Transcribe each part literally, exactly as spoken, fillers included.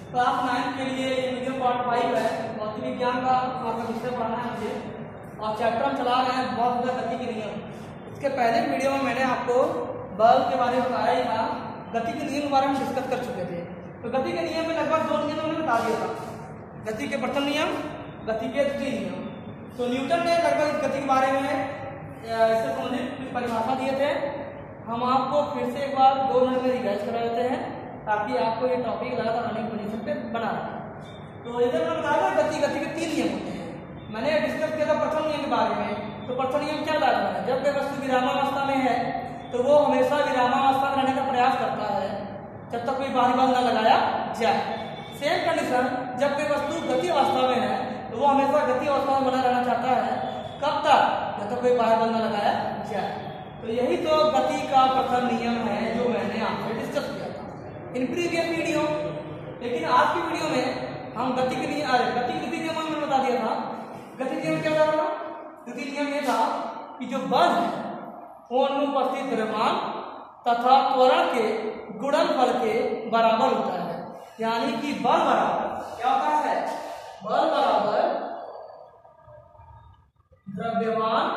Class nine के लिए ये वीडियो पार्ट फाइव है। भौतिक विज्ञान का आपका विषय पढ़ना है मुझे, और चैप्टर हम चला रहे हैं बहुत ज़्यादा गति के नियम। इसके पहले की वीडियो में मैंने आपको बल के बारे में बताया ही था, गति के नियम के बारे में डिस्कस कर चुके थे। तो गति के नियम में लगभग दो नियम मैंने बता दिया था, गति के प्रथम नियम, गति के द्वितीय नियम। तो न्यूटन ने लगभग गति के बारे में इससे संबंधित परिभाषा दिए थे। हम आपको फिर से एक बार दो मिनट में रिवाइज करा देते हैं ताकि आपको ये टॉपिक लगातार रनिंग पोजीशन पे बना रहे। तो जैसे मैंने बताया था, गति गति के तीन नियम होते हैं। मैंने डिस्कस किया था प्रथम नियम के बारे में। तो प्रथम नियम क्या बताता है? जब कोई वस्तु विरामावस्था में है तो वो हमेशा विरामावस्था में रहने का प्रयास करता है जब तक कोई बाहरी बल न लगाया जाए। सेम कंडीशन, जब कोई वस्तु गति अवस्था में है तो वो हमेशा गति अवस्था में बना रहना चाहता है। कब तक? जब तक कोई बाहरी बल न लगाया जाए। तो यही तो गति का प्रथम नियम है जो मैंने आपसे डिस्कस किया था इन प्रीवियस वीडियो। लेकिन आज की वीडियो में हम गति के नियम अरे गति गति नियम मैंने बता दिया था। गति नियम क्या था? गति नियम ये था कि जो बल है वो अनुपस्थित द्रव्यमान तथा त्वरण के गुणनफल के बराबर होता है। यानी कि बल बराबर क्या होता है? बल बराबर द्रव्यमान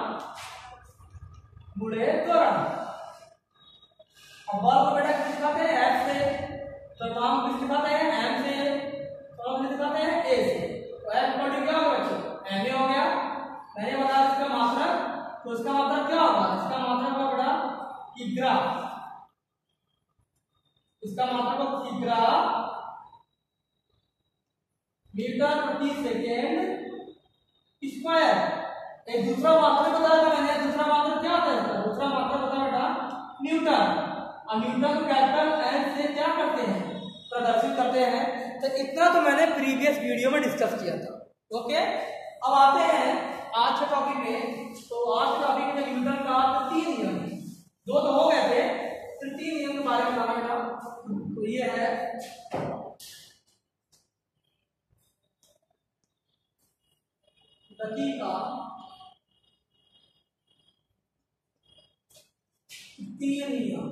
गुणे त्वरण। अब बल को बेटा किस दिखाते हैं? F से। द्रव्यमान को किस दिखाते हैं? M से। त्वरण किस दिखाते हैं? A से। तो F बराबर क्या होगा बच्चों? M A हो गया। मैंने बताया इसका मात्रक, तो इसका मात्रक क्या होगा? इसका मात्रक होगा बेटा किग्रा। इसका मात्रक होगा किग्रा मीटर प्रति सेकेंड स्क्वायर। एक दूसरा मात्रक बताया था मैंने। दूसरा मात्रक क्या होता है? दूसरा मात्रक होता है बेटा न्यूटन। और न्यूटन को कैपिटल एन से क्या करते हैं? प्रदर्शित करते हैं। तो इतना तो मैंने प्रीवियस वीडियो में डिस्कस किया था। ओके, अब आते हैं आज के टॉपिक में। तो आज के टॉपिक में न्यूटन का तृतीय नियम, दो तो हो गए थे, तृतीय नियम के बारे में बताना था। तो ये है गति का तृतीय नियम।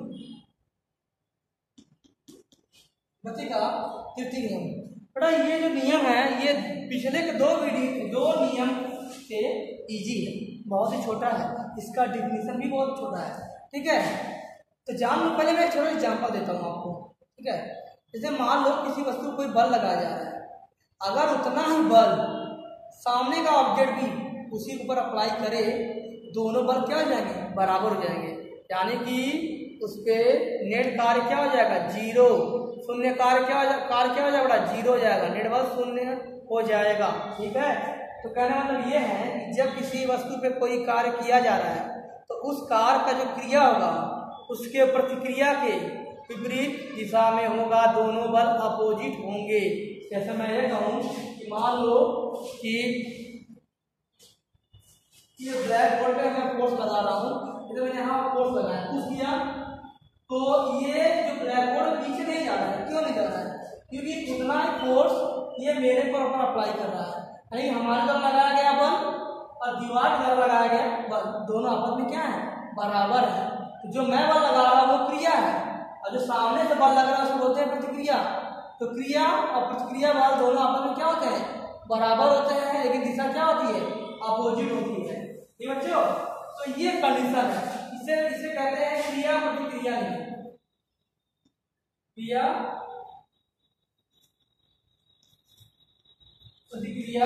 गति का तृतीय नियम बेटा, ये जो नियम है ये पिछले के दो वीडियो दो नियम से इजी है, बहुत ही छोटा है। इसका डिफिनीशन भी बहुत छोटा है। ठीक है, तो जान लो। पहले मैं एक छोटा एग्जांपल देता हूँ आपको। ठीक है, जैसे मान लो किसी वस्तु को कोई बल लगाया जा रहा है। अगर उतना ही बल सामने का ऑब्जेक्ट भी उसी के ऊपर अप्लाई करे, दोनों बल क्या हो जाएंगे? बराबर हो जाएंगे। यानी कि उस पे नेट कार्य क्या हो जाएगा? जीरो। शून्य कार्य क्या हो जाएगा? कार्य क्या हो जाएगा? जीरो हो जाएगा। नेट बल शून्य हो जाएगा। ठीक है, तो कहने का मतलब ये है कि जब किसी वस्तु पे कोई कार्य किया जा रहा है तो उस कार्य का जो क्रिया होगा उसके प्रतिक्रिया के विपरीत दिशा में होगा। दोनों बल अपोजिट होंगे। जैसे मैं ये कहूँ कि मान लो कि ये ब्लैक बोर्ड पे मैं फोर्स लगा रहा हूँ, तो मैंने यहाँ फोर्स लगाया, कुछ किया, तो ये जो ब्लैक बोर्ड पीछे नहीं जा रहा है। क्यों नहीं जा रहा है? क्योंकि उतना ही फोर्स ये मेरे पर ऊपर अप्लाई कर रहा है। यानी हमारे तरफ लगाया गया बल और दीवार की तरफ लगाया गया बल, दोनों आपस में क्या है? बराबर है। तो जो मैं बल लगा रहा हूँ वो क्रिया है, और जो सामने से बल लग रहा है उसको बोलते हैं प्रतिक्रिया। तो क्रिया और प्रतिक्रिया बल दोनों आपस में क्या होते हैं? बराबर होते हैं, लेकिन दिशा क्या होती है? अपोजिट होती है। ये बच्चों, तो ये कंडीशन है। इसे इसे कहते हैं क्रिया प्रतिक्रिया नियम। क्रिया प्रतिक्रिया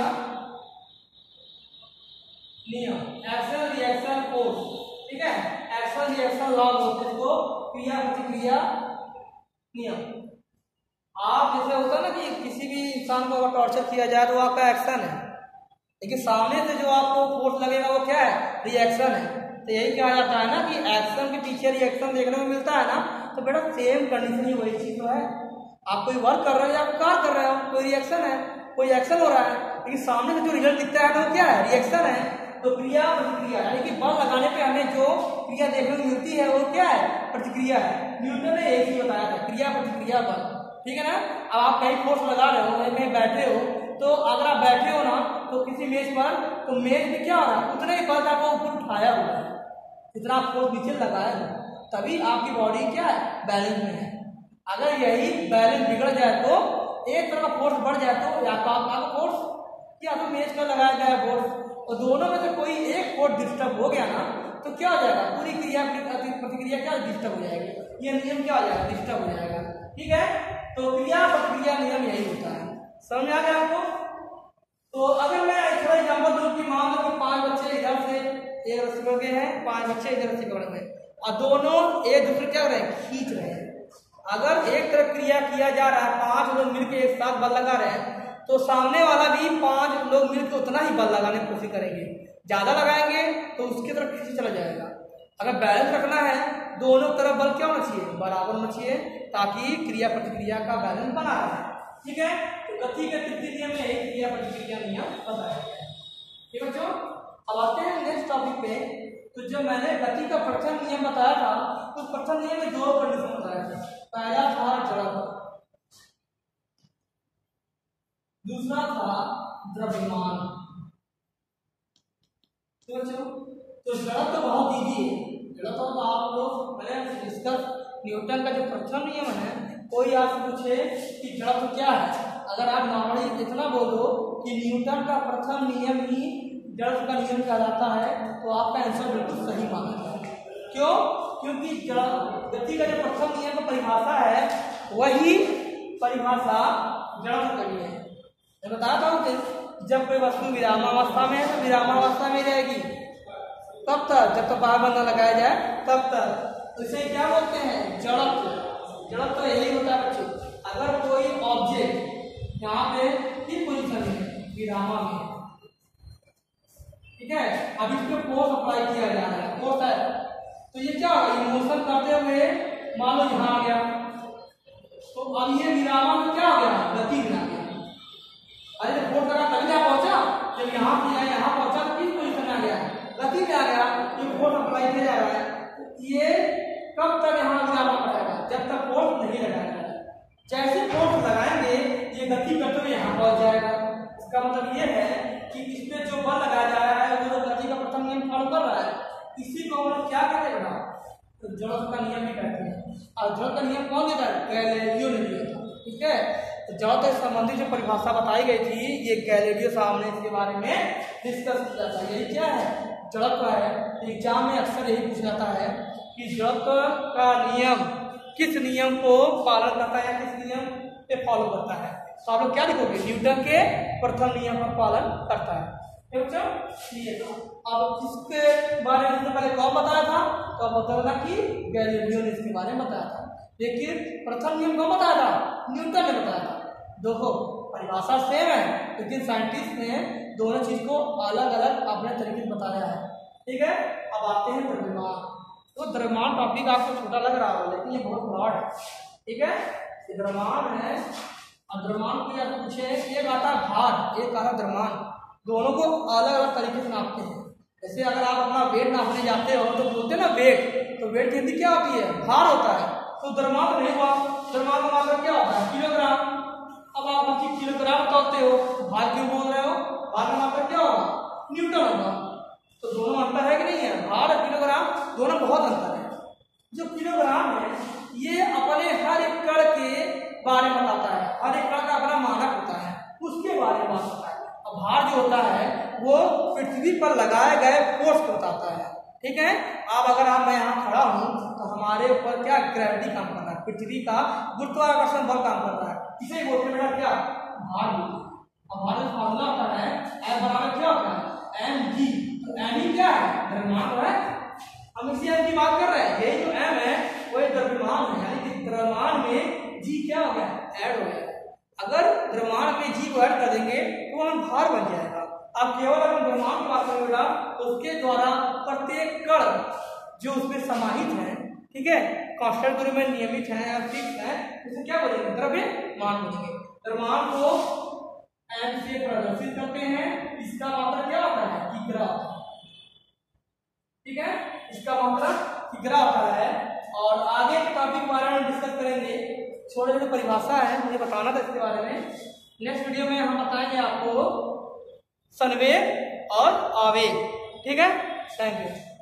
नियम, एक्शन रिएक्शन फोर्स। ठीक है, एक्शन रिएक्शन लॉ बोलते हैं इसको, क्रिया प्रतिक्रिया नियम। आप जैसे होता है ना कि किसी भी इंसान को अगर टॉर्चर किया जाए तो आपका एक्शन है, लेकिन सामने से जो आपको फोर्स लगेगा वो क्या है? रिएक्शन है। तो यही कहा जाता है ना कि एक्शन के पीछे रिएक्शन देखने को मिलता है ना। तो बेटा सेम कंडीशन ही वही चीज तो है। आप कोई वर्क कर रहे हो या आप कार्य कर रहे हो, कोई रिएक्शन है, कोई एक्शन हो रहा है, लेकिन सामने से जो रिजल्ट दिखता है वो क्या है? रिएक्शन है। तो क्रिया प्रतिक्रिया यानी कि बल लगाने पे हमें जो क्रिया देखने को मिलती है वो क्या है? प्रतिक्रिया है। न्यूटन ने एक ही बताया था, क्रिया प्रतिक्रिया बल। ठीक है ना। अब आप कहीं फोर्स लगा रहे हो, कहीं बैठे हो, तो अगर आप बैठे हो ना तो किसी मेज पर, तो मेज में क्या हो रहा है? उतने ही बल आपको ऊपर उठाया हुआ है जितना आप फोर्स नीचे लगाया है, तभी आपकी बॉडी क्या है? बैलेंस में है। अगर यही बैलेंस बिगड़ जाए तो एक तरफ का फोर्स बढ़ जाए तो या तो आपका फोर्स या तो मेज का लगाया गया फोर्स, और दोनों में से कोई एक फोर्स डिस्टर्ब हो गया ना तो क्या हो जाएगा, पूरी क्रिया प्रतिक्रिया क्या डिस्टर्ब हो जाएगी, ये नियम क्या हो जाएगा, डिस्टर्ब हो जाएगा। ठीक है, तो क्रिया प्रतिक्रिया नियम यही होता है। समझ आ गया आपको? तो अगर मैं थोड़ा एग्जाम्पल दूं कि मान लो कि पांच बच्चे इधर से एक रस्सी पकड़ गए हैं, पांच बच्चे इधर रस्सी पकड़ गए और दोनों एक दूसरे क्या कर रहे हैं, खींच रहे हैं। अगर एक तरफ क्रिया किया जा रहा है, पांच लोग मिलकर एक साथ बल लगा रहे हैं, तो सामने वाला भी पांच लोग मिलकर उतना ही बल लगाने की कोशिश करेंगे। ज्यादा लगाएंगे तो उसकी तरफ खींच चला जाएगा। अगर बैलेंस रखना है, दोनों तरफ बल क्या होना चाहिए, बराबर होना चाहिए, ताकि क्रिया प्रतिक्रिया का बैलेंस बना रहे। ठीक है, तो गति के तृतीय नियम में एक क्रिया प्रतिक्रिया नियम बताया गया है। ठीक है बच्चों, अब आते हैं नेक्स्ट टॉपिक पे। तो जब मैंने गति का प्रथम नियम बताया था, तो प्रथम नियम में दो कंडीशन बताया था। पहला था जड़त्व, दूसरा था द्रव्यमान। तो बच्चों, तो जड़त्व बहुत इजी है। जड़त्व तो आप लोग पहले डिस्कस, न्यूटन का जो प्रथम नियम है, कोई आपसे पूछे कि जड़त्व क्या है, अगर आप नॉर्मली इतना बोलो कि न्यूटन का प्रथम नियम ही जड़त्व का नियम कहलाता है, तो आपका आंसर बिल्कुल सही माना जाए। क्यों? क्योंकि गति का जो प्रथम नियम का परिभाषा है, वही परिभाषा जड़त्व का नियम है। मैं बताता हूँ कि जब कोई वस्तु विरामावस्था में है तो विरामावस्था में रहेगी तब तक, जब तक बाहर बंधा लगाया जाए तब तक। तो इसे क्या बोलते हैं, जड़त्व। जड़त्व तो यही होता है बच्चों, अगर कोई ऑब्जेक्ट यहाँ पे किस पोजीशन में, विरामा में, ठीक है, अब इस पे फोर्स अप्लाई किया जा रहा है, फोर्स है, तो ये क्या होगा, मोशन करते हुए मान लो यहाँ आ गया, तो अब ये विरामा में क्या हो गया, गति में आ गया। अरे जब फोर्स लगा तभी यहाँ पहुंचा, जब यहाँ किया यहाँ पहुंचा तो किस पोजीशन में आ गया, गति में आ गया। ये फोर्स अप्लाई किया जा रहा है, ये कब तक यहाँ विरामा पड़ेगा, जब तक फोर्स नहीं लगाया। जैसे फोर्स लगाएंगे ये गति करते हुए यहाँ पहुंच जाएगा। इसका मतलब ये है कि इसमें जो बल लगाया जा रहा है वो गति का प्रथम नियम फॉलो कर रहा है। इसी को हम क्या कहते हैं, तो जड़त्व का नियम ही कहते हैं। और जड़त्व का नियम कौन देता है, गैलीलियो ने दिया था। ठीक है, तो जड़त्व से संबंधित जो परिभाषा बताई गई थी, ये गैलीलियो साहब ने इसके बारे में डिस्कस किया था। यही क्या है, जड़त्व है। एग्जाम में अक्सर यही पूछा जाता है कि जड़त्व का नियम किस नियम को पालन करता है या किस नियम पे फॉलो करता है। तो आप लोग क्या लिखोगे, न्यूटन के प्रथम नियम का पालन करता है। ठीक है, अब इसके बारे में पहले कौन बताया था, तो अब बताया था कि गैलीलियो ने इसके बारे में बताया था। लेकिन प्रथम नियम कौन बताया था, न्यूटन ने बताया था। देखो परिभाषा सेम है, लेकिन साइंटिस्ट ने दोनों चीज को अलग अलग अपने तरीके से बताया है। ठीक है, अब आते हैं द्रव्यमान। तो द्रव्यमान टॉपिक आपको छोटा लग रहा है, लेकिन ये बहुत ब्रॉड है। ठीक है, द्रव्यमान है, और द्रव्यमान को या पूछे, एक आता है भार, एक आता है द्रव्यमान, दोनों को अलग अलग तरीके से नापते हैं। जैसे अगर आप अपना वेट नापने जाते हो तो बोलते हैं ना वेट, तो वेट की हिंदी क्या होती है, भार होता है। तो द्रव्यमान तो नहीं हुआ, द्रव्यमान का मतलब क्या होता है, किलोग्राम। अब आप आपकी किलोग्राम तोलते हो, भार क्यों बोल रहे हो, भार का मतलब क्या होगा, न्यूटन होगा। तो दोनों अंतर है कि नहीं है, भार और किलोग्राम दोनों बहुत अंतर है। जो किलोग्राम है ये अपने हर एक कण के बारे में बताता है, हर एक कण का अपना मानक होता है, उसके बारे में बताता है। अब भार जो होता है वो पृथ्वी पर लगाए गए फोर्स को बताता है। ठीक है, अब अगर आप मैं यहाँ खड़ा हूँ तो हमारे ऊपर क्या ग्रेविटी काम कर रहा है, पृथ्वी का गुरुत्वाकर्षण बल काम कर रहा है, इसे बोलते हैं बेटा क्या, भार बोलते हैं। अब भार का फॉर्मूला होता है एफ बराबर क्या होता है, एम जी। तो एम ही क्या है, द्रव्यमान है। हम इसी एम की बात कर रहे हैं, यही जो एम है वही द्रव्यमान है, यानी कि द्रव्यमान में जी क्या हो गया, ऐड हो गया। अगर द्रव्यमान में जी को ऐड कर देंगे तो हम भार बन जाएगा। अब केवल अगर द्रव्यमान की बात करेंगे तो उसके द्वारा प्रत्येक कण जो उसमें समाहित है, ठीक है, कांस्टेंट दूरी में नियमित है या फिक्स है, उसे क्या बोलेंगे, द्रव्यमान बोलेंगे। द्रव्यमान को एम से प्रदर्शित करते हैं, इसका मात्रा क्या होता है, किग्रा। ठीक है, इसका मात्रा किग्रा होता है। और आगे के टॉपिक के बारे में डिस्कस करेंगे, छोटे छोटे परिभाषा है, मुझे बताना था इसके बारे में। नेक्स्ट वीडियो में हम बताएंगे आपको संवेग और आवेग। ठीक है, थैंक यू।